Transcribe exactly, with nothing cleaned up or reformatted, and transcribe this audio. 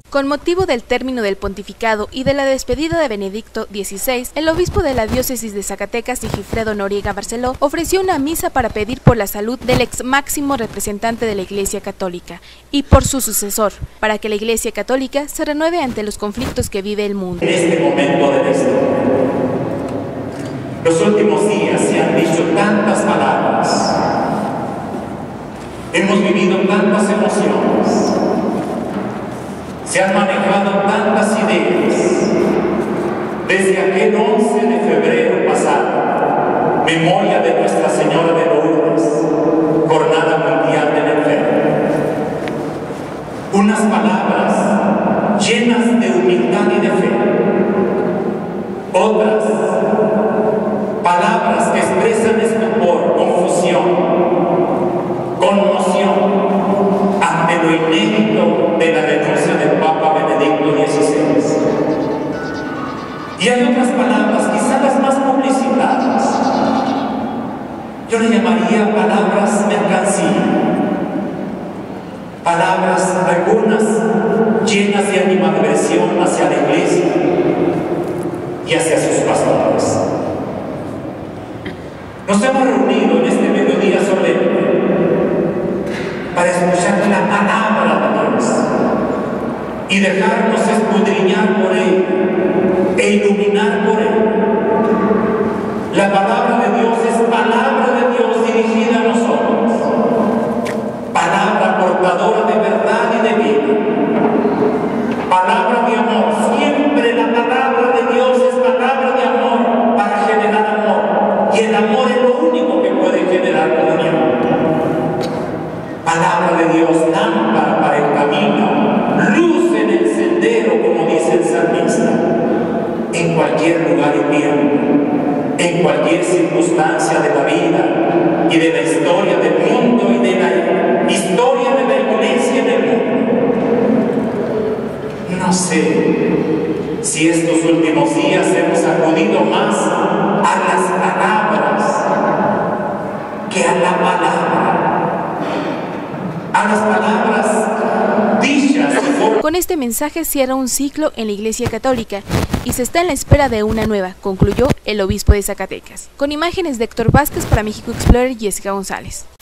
Con motivo del término del pontificado y de la despedida de Benedicto dieciséis, el obispo de la diócesis de Zacatecas, Sigifredo Noriega Barceló, ofreció una misa para pedir por la salud del ex máximo representante de la Iglesia Católica y por su sucesor, para que la Iglesia Católica se renueve ante los conflictos que vive el mundo. En este momento de la historia, los últimos días se han dicho tantas palabras, hemos vivido tantas emociones, se han manejado tantas ideas, desde aquel once de febrero pasado, memoria de Nuestra Señora de Lourdes, Jornada Mundial del Enfermo. Unas palabras llenas de humildad y de fe, otras palabras que expresan estupor, confusión, conmoción ante lo inédito de la renuncia del Papa Benedicto dieciséis. Y hay otras palabras, quizás las más publicitadas. Yo le llamaría palabras mercancía. Palabras, algunas llenas de animadversión hacia la Iglesia y hacia sus pastores. Nos hemos reunido en este mediodía solemne para escuchar la palabra de Dios y dejarnos escudriñar por Él e iluminar por Él. La palabra de Dios es palabra de Dios dirigida a nosotros, palabra portadora de verdad y de vida, palabra de amor. Siempre la palabra de Dios es palabra de amor para generar amor, y el amor es lo único que puede generar comunión. Palabra de Dios, lámpara para el camino, luz en el sendero, como dice el salmista. En cualquier lugar y tiempo, en cualquier circunstancia de la vida y de la historia del mundo y de la historia de la Iglesia en el mundo. No sé si estos últimos días hemos acudido más a las palabras que a la palabra, a las palabras dichas. Con este mensaje cierra un ciclo en la Iglesia Católica y se está en la espera de una nueva, concluyó el obispo de Zacatecas. Con imágenes de Héctor Vázquez para México Explorer, Jessica González.